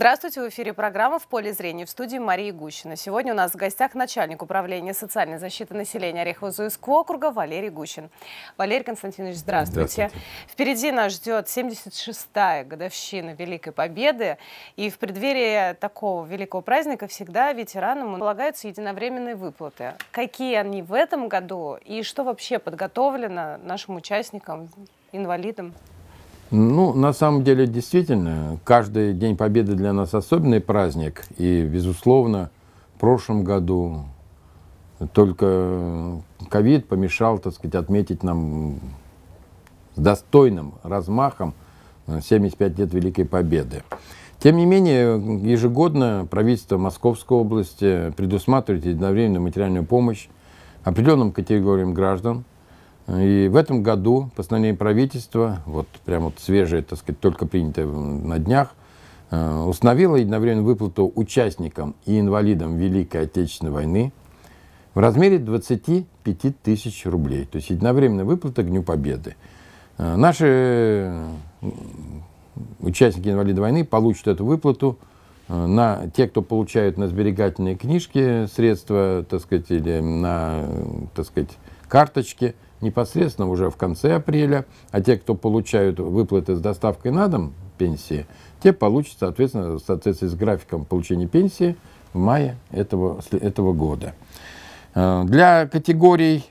Здравствуйте, в эфире программа «В поле зрения», в студии Мария Гущина. Сегодня у нас в гостях начальник управления социальной защиты населения Орехово-Зуевского округа Валерий Гущин. Валерий Константинович, здравствуйте. Впереди нас ждет 76-я годовщина Великой Победы. И в преддверии такого великого праздника всегда ветеранам полагаются единовременные выплаты. Какие они в этом году и что вообще подготовлено нашим участникам, инвалидам? Ну, на самом деле, действительно, каждый День Победы для нас особенный праздник. И, безусловно, в прошлом году только ковид помешал, так сказать, отметить нам с достойным размахом 75 лет Великой Победы. Тем не менее, ежегодно правительство Московской области предусматривает единовременную материальную помощь определенным категориям граждан. И в этом году постановление правительства, вот прямо вот свежее, так сказать, только принятое на днях, установило единовременную выплату участникам и инвалидам Великой Отечественной войны в размере 25 тысяч рублей. То есть единовременная выплата к Дню Победы. Наши участники инвалиды войны получат эту выплату на те, кто получают на сберегательные книжки средства, так сказать, или на, так сказать, карточки, непосредственно уже в конце апреля, а те, кто получают выплаты с доставкой на дом пенсии, те получат, соответственно, в соответствии с графиком получения пенсии в мае этого года. Для категорий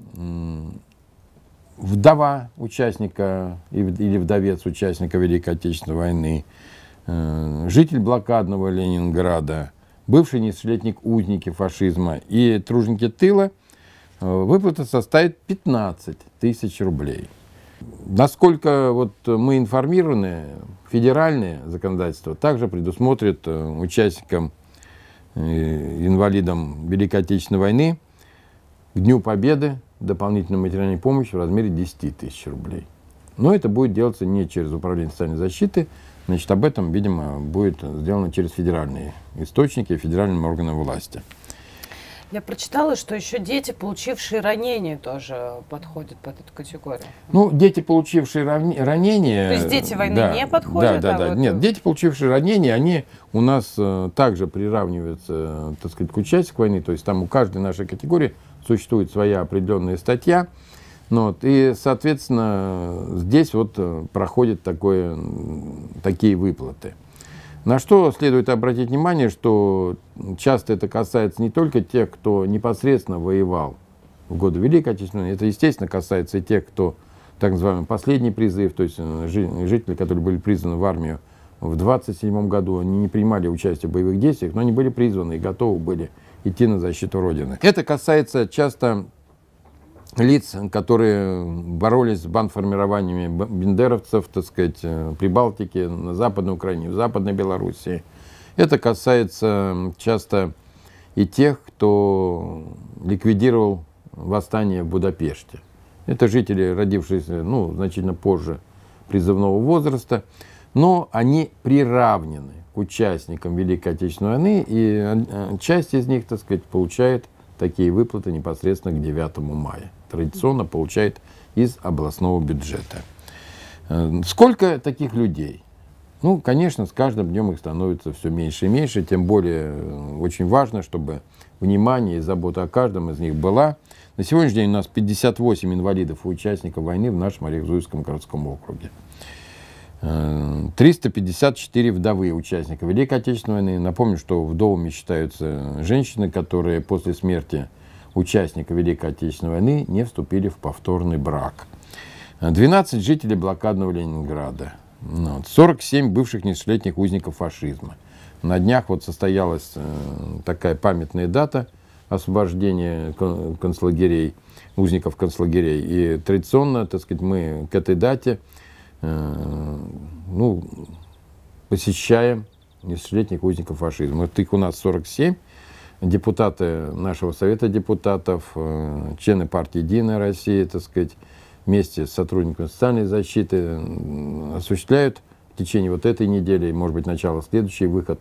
вдова участника или вдовец участника Великой Отечественной войны, житель блокадного Ленинграда, бывший несовершеннолетний узники фашизма и труженики тыла, выплата составит 15 тысяч рублей. Насколько вот мы информированы, федеральное законодательство также предусмотрит участникам, инвалидам Великой Отечественной войны к Дню Победы дополнительную материальную помощь в размере 10 тысяч рублей. Но это будет делаться не через Управление социальной защиты, значит, об этом, видимо, будет сделано через федеральные источники, федеральными органами власти. Я прочитала, что еще дети, получившие ранения, тоже подходят под эту категорию. Ну, дети, получившие ранения... То есть дети войны не подходят? Да. Вот... Нет, дети, получившие ранения, они у нас также приравниваются, так сказать, к участнику войны. То есть там у каждой нашей категории существует своя определенная статья. Вот, и, соответственно, здесь вот проходят такие выплаты. На что следует обратить внимание, что часто это касается не только тех, кто непосредственно воевал в годы Великой Отечественной войны, это, естественно, касается и тех, кто так называемый последний призыв, то есть жители, которые были призваны в армию в 1927 году, они не принимали участие в боевых действиях, но они были призваны и готовы были идти на защиту Родины. Это касается часто лиц, которые боролись с бандформированиями бендеровцев, так сказать, в Прибалтике, на Западной Украине, в Западной Белоруссии. Это касается часто и тех, кто ликвидировал восстание в Будапеште. Это жители, родившиеся, значительно позже призывного возраста, но они приравнены к участникам Великой Отечественной войны, и часть из них, так сказать, получает такие выплаты непосредственно к 9 мая. Традиционно получает из областного бюджета. Сколько таких людей? Ну, конечно, с каждым днем их становится все меньше и меньше, тем более очень важно, чтобы внимание и забота о каждом из них была. На сегодняшний день у нас 58 инвалидов и участников войны в нашем Орехово-Зуевском городском округе. 354 вдовы участника Великой Отечественной войны. Напомню, что вдовами считаются женщины, которые после смерти участника Великой Отечественной войны не вступили в повторный брак. 12 жителей блокадного Ленинграда. 47 бывших несовершеннолетних узников фашизма. На днях вот состоялась такая памятная дата освобождения концлагерей, узников концлагерей. И традиционно, так сказать, мы к этой дате посещаем несовершеннолетних узников фашизма. Вот их у нас 47. Депутаты нашего Совета депутатов, члены партии «Единая Россия», так сказать, вместе с сотрудниками социальной защиты осуществляют в течение вот этой недели, может быть, начало следующей, выход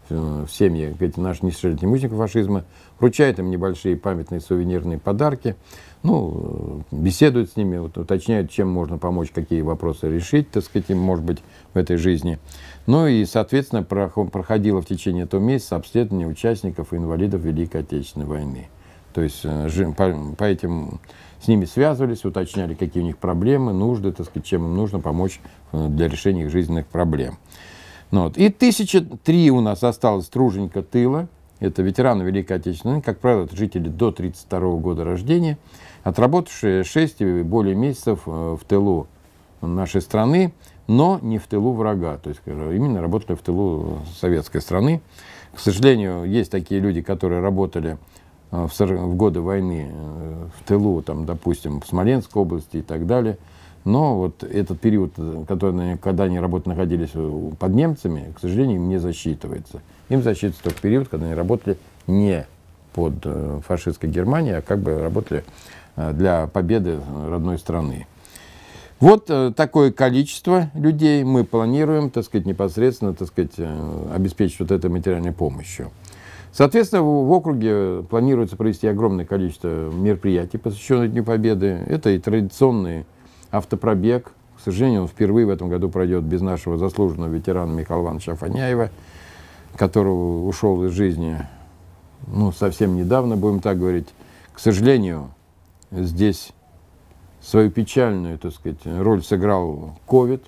в семьи наших несовершеннолетних мучеников фашизма, вручает им небольшие памятные сувенирные подарки, ну, беседует с ними, вот, уточняет, чем можно помочь, какие вопросы решить, так сказать, им, может быть, в этой жизни. Ну и, соответственно, проходило в течение этого месяца обследование участников и инвалидов Великой Отечественной войны. То есть по этим с ними связывались, уточняли, какие у них проблемы, нужды, так сказать, чем им нужно помочь для решения их жизненных проблем. Ну, вот. И 1003 у нас осталось труженика тыла. Это ветераны Великой Отечественной войны, как правило, это жители до 1932 года рождения, отработавшие 6 и более месяцев в тылу нашей страны, но не в тылу врага, то есть именно работали в тылу советской страны. К сожалению, есть такие люди, которые работали в годы войны в тылу, там, допустим, в Смоленской области и так далее. Но вот этот период, когда они находились под немцами, к сожалению, им не засчитывается. Им засчитывается только период, когда они работали не под фашистской Германией, а как бы работали для победы родной страны. Вот такое количество людей мы планируем, так сказать, непосредственно, так сказать, обеспечить вот этой материальной помощью. Соответственно, в округе планируется провести огромное количество мероприятий, посвященных Дню Победы. Это и традиционный автопробег. К сожалению, он впервые в этом году пройдет без нашего заслуженного ветерана Михаила Ивановича Афаняева, которого ушел из жизни, ну, совсем недавно, будем так говорить. К сожалению, здесь свою печальную, так сказать, роль сыграл ковид,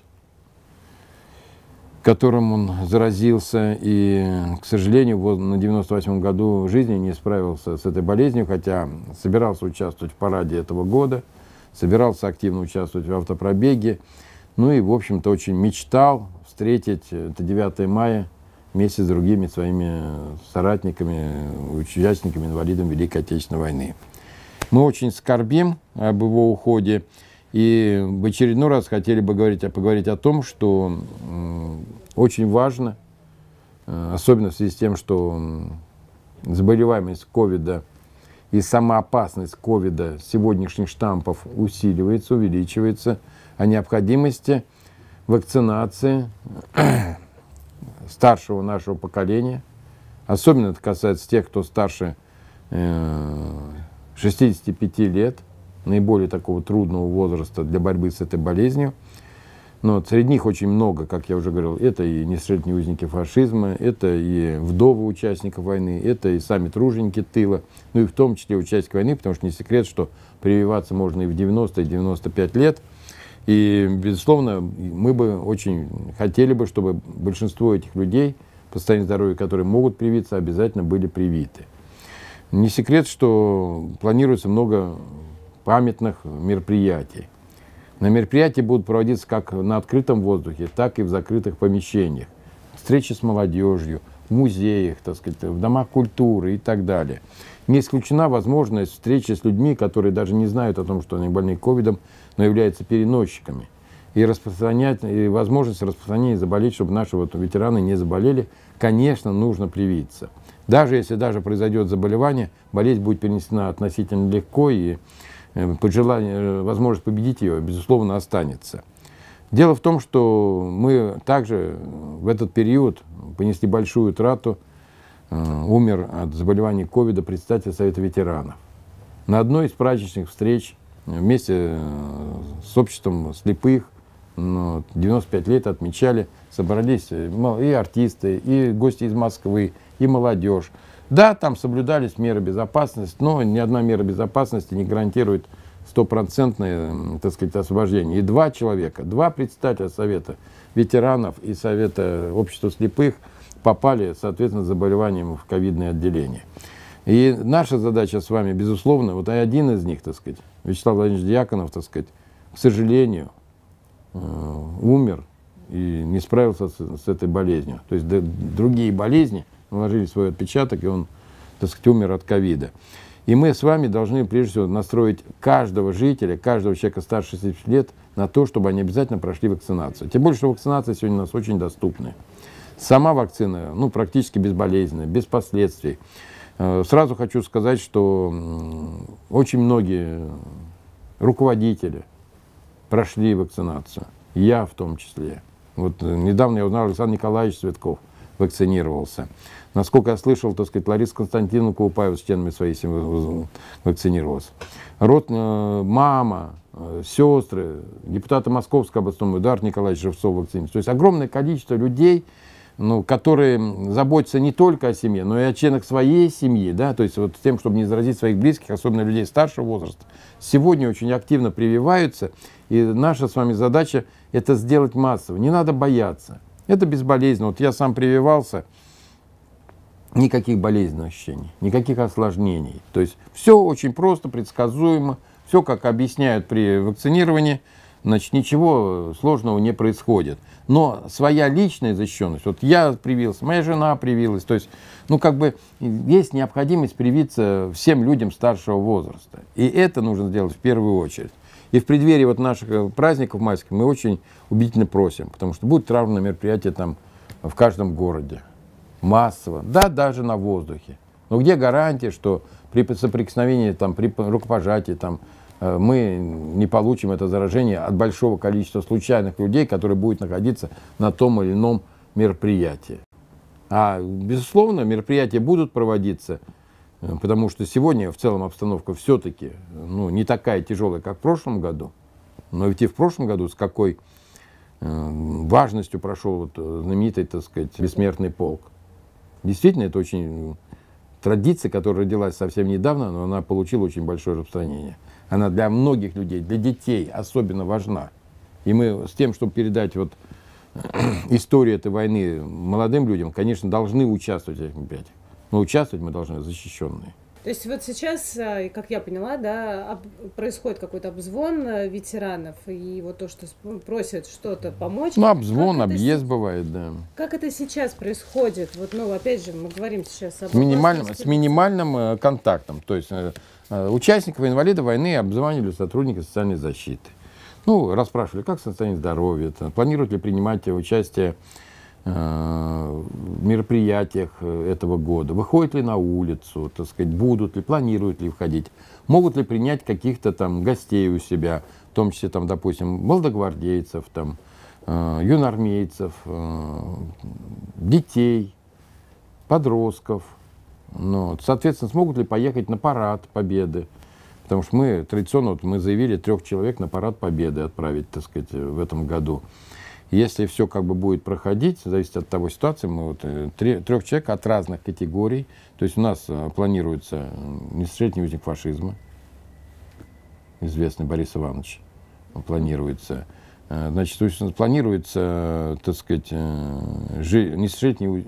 которым он заразился, и, к сожалению, на 98-м году жизни не справился с этой болезнью, хотя собирался участвовать в параде этого года, собирался активно участвовать в автопробеге, ну и, в общем-то, очень мечтал встретить это 9 мая вместе с другими своими соратниками, участниками, инвалидами Великой Отечественной войны. Мы очень скорбим об его уходе, и в очередной раз хотели бы поговорить о том, что очень важно, особенно в связи с тем, что заболеваемость ковида и сама опасность ковида сегодняшних штампов усиливается, увеличивается, о необходимости вакцинации старшего нашего поколения. Особенно это касается тех, кто старше 65 лет, наиболее такого трудного возраста для борьбы с этой болезнью. Но среди них очень много, как я уже говорил, это и несовершеннолетние узники фашизма, это и вдовы участников войны, это и сами труженики тыла, ну и в том числе участники войны, потому что не секрет, что прививаться можно и в 90, и 95 лет. И, безусловно, мы бы очень хотели бы, чтобы большинство этих людей, по состоянию здоровья, которые могут привиться, обязательно были привиты. Не секрет, что планируется много памятных мероприятий. На мероприятия будут проводиться как на открытом воздухе, так и в закрытых помещениях. Встречи с молодежью, в музеях, так сказать, в домах культуры и так далее. Не исключена возможность встречи с людьми, которые даже не знают о том, что они больны ковидом, но являются переносчиками. И возможность распространения заболеть, чтобы наши ветераны не заболели, конечно, нужно привиться. Даже если произойдет заболевание, болезнь будет перенесена относительно легко, и возможность победить ее, безусловно, останется. Дело в том, что мы также в этот период понесли большую утрату. Умер от заболевания ковида председатель Совета ветеранов. На одной из праздничных встреч вместе с обществом слепых 95 лет отмечали, собрались и артисты, и гости из Москвы, и молодежь. Да, там соблюдались меры безопасности, но ни одна мера безопасности не гарантирует стопроцентное, так сказать, освобождение. И два председателя Совета ветеранов и Совета общества слепых попали, соответственно, с заболеванием в ковидное отделение. И наша задача с вами, безусловно, вот один из них, так сказать, Вячеслав Владимирович Дьяконов, так сказать, к сожалению, умер и не справился с этой болезнью. То есть другие болезни наложили свой отпечаток, и он, так сказать, умер от ковида. И мы с вами должны, прежде всего, настроить каждого жителя, каждого человека старше 60 лет на то, чтобы они обязательно прошли вакцинацию. Тем более, что вакцинация сегодня у нас очень доступная. Сама вакцина, практически безболезненная, без последствий. Сразу хочу сказать, что очень многие руководители прошли вакцинацию. Я в том числе. Вот недавно я узнал, Александр Николаевич Цветков вакцинировался. Насколько я слышал, так сказать, Лариса Константиновна Колупаева с членами своей семьи вакцинировалась. Мама, сестры, депутаты Московской областной, Эдуард Николаевич Живцов вакцинировался. То есть огромное количество людей, ну, которые заботятся не только о семье, но и о членах своей семьи, да, то есть вот тем, чтобы не заразить своих близких, особенно людей старшего возраста, сегодня очень активно прививаются, и наша с вами задача это сделать массово. Не надо бояться. Это безболезненно. Вот я сам прививался, никаких болезненных ощущений, никаких осложнений. То есть все очень просто, предсказуемо, все, как объясняют при вакцинировании, значит, ничего сложного не происходит. Но своя личная защищенность, вот я привился, моя жена привилась, то есть, ну, как бы есть необходимость привиться всем людям старшего возраста. И это нужно сделать в первую очередь. И в преддверии вот наших праздников майских мы очень убедительно просим, потому что будут травмные мероприятия там в каждом городе. Массово, да, даже на воздухе. Но где гарантия, что при соприкосновении, там, при рукопожатии, там, мы не получим это заражение от большого количества случайных людей, которые будут находиться на том или ином мероприятии. А, безусловно, мероприятия будут проводиться, потому что сегодня в целом обстановка все-таки, ну, не такая тяжелая, как в прошлом году. Но ведь и в прошлом году с какой важностью прошел вот знаменитый, так сказать, бессмертный полк. Действительно, это очень традиция, которая родилась совсем недавно, но она получила очень большое распространение. Она для многих людей, для детей особенно важна. И мы с тем, чтобы передать вот историю этой войны молодым людям, конечно, должны участвовать в этих мероприятиях. Но участвовать мы должны защищенные. То есть вот сейчас, как я поняла, да, происходит какой-то обзвон ветеранов, и вот то, что просят что-то помочь. Ну, обзвон, объезд бывает, да. Как это сейчас происходит? Вот, ну, опять же, мы говорим сейчас об... С минимальным контактом. То есть участников и инвалидов войны обзванивали сотрудники социальной защиты. Ну, расспрашивали, как состояние здоровья, планируют ли принимать участие в мероприятиях этого года, выходят ли на улицу, так сказать, будут ли, планируют ли входить, могут ли принять каких-то там гостей у себя, в том числе, там, допустим, молодогвардейцев, там, юноармейцев, детей, подростков. Ну, соответственно, смогут ли поехать на парад Победы, потому что мы традиционно, вот мы заявили 3 человек на парад Победы отправить, так сказать, в этом году. Если все как бы будет проходить, зависит от того ситуации, мы вот 3 человека от разных категорий. То есть у нас планируется несовершеннолетний узник фашизма, известный Борис Иванович, планируется. Значит, то есть планируется, так сказать, несовершеннолетний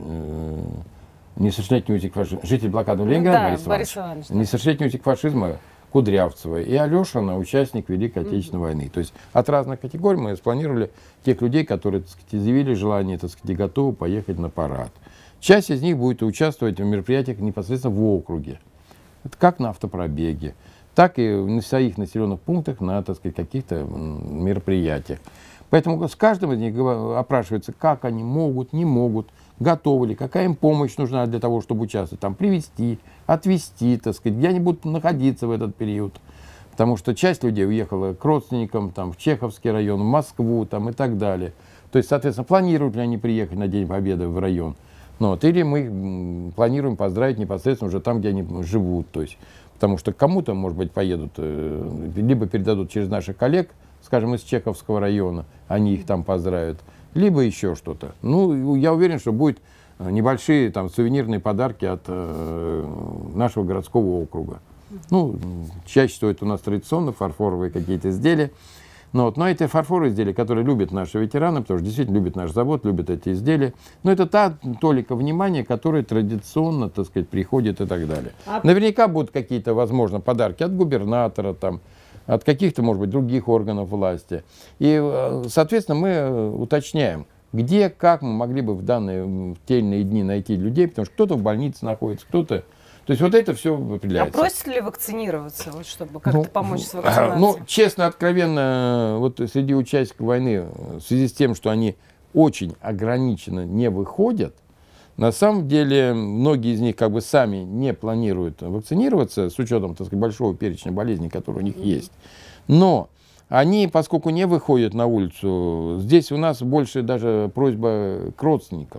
узник фашизма, житель блокадного Ленинграда, да, Борис Иванович. Да. Несовершеннолетний узник фашизма Кудрявцева и Алешина, участник Великой Отечественной войны. То есть от разных категорий мы спланировали тех людей, которые, так сказать, изъявили желание, так сказать, готовы поехать на парад. Часть из них будет участвовать в мероприятиях непосредственно в округе. Это как на автопробеге, так и на своих населенных пунктах, на, так сказать, каких-то мероприятиях. Поэтому с каждым из них опрашивается, как они могут, не могут, готовы ли, какая им помощь нужна для того, чтобы участвовать, там, привезти, отвезти, так сказать, где они будут находиться в этот период. Потому что часть людей уехала к родственникам, там, в Чеховский район, в Москву, там, и так далее. То есть, соответственно, планируют ли они приехать на День Победы в район. Ну, вот, или мы их планируем поздравить непосредственно уже там, где они живут. То есть, потому что кому-то, может быть, поедут, либо передадут через наших коллег, скажем, из Чеховского района, они их там поздравят, либо еще что-то. Ну, я уверен, что будут небольшие там сувенирные подарки от нашего городского округа. Ну, чаще всего это у нас традиционно фарфоровые какие-то изделия. Но эти фарфоровые изделия, которые любят наши ветераны, потому что действительно любят наш завод, любят эти изделия. Но это та толика внимания, которая традиционно, так сказать, приходит и так далее. Наверняка будут какие-то, возможно, подарки от губернатора, там, от каких-то, может быть, других органов власти. И, соответственно, мы уточняем, где, как мы могли бы в те или иные дни найти людей, потому что кто-то в больнице находится, кто-то... То есть вот это все определяется. А просят ли вакцинироваться, вот, чтобы как-то помочь с вакцинацией? Ну, честно, откровенно, вот среди участников войны, в связи с тем, что они очень ограниченно не выходят, на самом деле многие из них как бы сами не планируют вакцинироваться, с учетом, так сказать, большого перечня болезней, которые у них есть. Но они, поскольку не выходят на улицу, здесь у нас больше даже просьба к родственникам.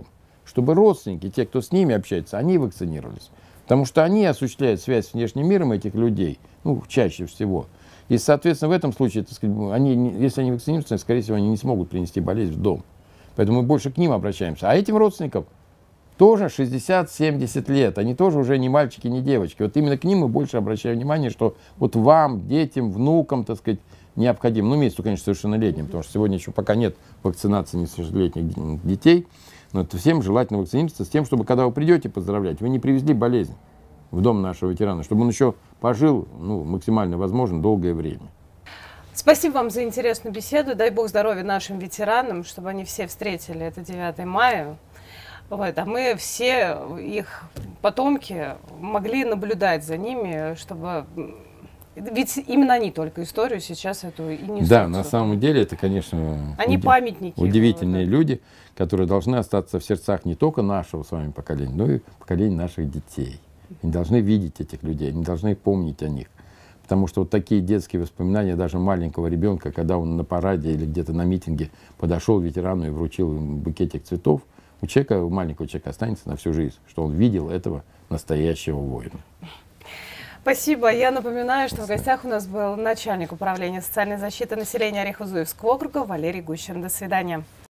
чтобы родственники, те, кто с ними общается, они вакцинировались. Потому что они осуществляют связь с внешним миром этих людей, ну, чаще всего. И, соответственно, в этом случае, так сказать, если они вакцинируются, скорее всего, они не смогут принести болезнь в дом. Поэтому мы больше к ним обращаемся. А этим родственникам тоже 60-70 лет. Они тоже уже не мальчики, не девочки. Вот именно к ним мы больше обращаем внимание, что вот вам, детям, внукам, так сказать, необходимо. Ну, имеется, конечно, совершеннолетним, потому что сегодня еще пока нет вакцинации несовершеннолетних детей. Но это всем желательно вакцинироваться с тем, чтобы, когда вы придете поздравлять, вы не привезли болезнь в дом нашего ветерана, чтобы он еще пожил, ну, максимально возможно, долгое время. Спасибо вам за интересную беседу. Дай Бог здоровья нашим ветеранам, чтобы они все встретили это 9 мая. Вот, а мы все, их потомки, могли наблюдать за ними, чтобы... Ведь именно они только историю сейчас эту и несут. Да, на самом деле это, конечно, они памятники. Удивительные люди, которые должны остаться в сердцах не только нашего с вами поколения, но и поколения наших детей. Они должны видеть этих людей, они должны помнить о них. Потому что вот такие детские воспоминания даже маленького ребенка, когда он на параде или где-то на митинге подошел к ветерану и вручил ему букетик цветов, у человека, у маленького человека останется на всю жизнь, что он видел этого настоящего воина. Спасибо. Я напоминаю, что в гостях у нас был начальник управления социальной защиты населения Орехово-Зуевского округа Валерий Гущин. До свидания.